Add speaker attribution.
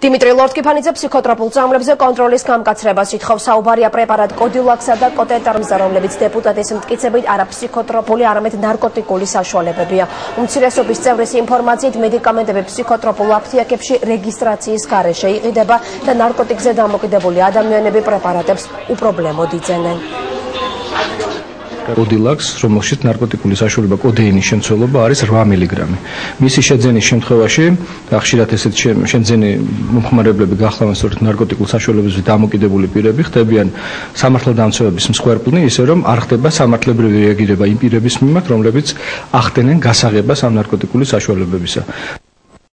Speaker 1: დიმიტრი ლორთქიფანიძე ფსიქოტროპულ წამლებზე კონტროლის გამკაცრებას ითხოვს. საუბარია პრეპარატ კოდილაქსა და კოტეტარმზე, რომლებიც დეპუტატის მტკიცებით არა ფსიქოტროპული, არამედ ნარკოტიკული საშუალებებია. უმცირესობის წევრის ინფორმაციით მედიკამენტები ფსიქოტროპულ აფთიაქებში რეგისტრაციის გარეშე იყიდება და ნარკოტიკზე დამოკიდებული ადამიანები პრეპარატებს უპრობლემოდ იძენენ.
Speaker 2: კოდილაქს, რომელშიც ნარკოტიკული საშუალება კოდეინის შემცველობა არის 8 მილიგრამი. მისი შეძენის შემთხვევაში, ხშირად ესეთ შეძენი მომხმარებლები გახლავენ სწორედ ნარკოტიკულ საშუალებებზე დამოკიდებული პირები, ხდებიან სამართალდამცავების მსხვერპლნი, ისე რომ არ ხდება სამართლებრივი რეაგირება იმ პირების მიმართ, რომლებიც ახდენენ გასაღებას ამ ნარკოტიკული საშუალებებისა.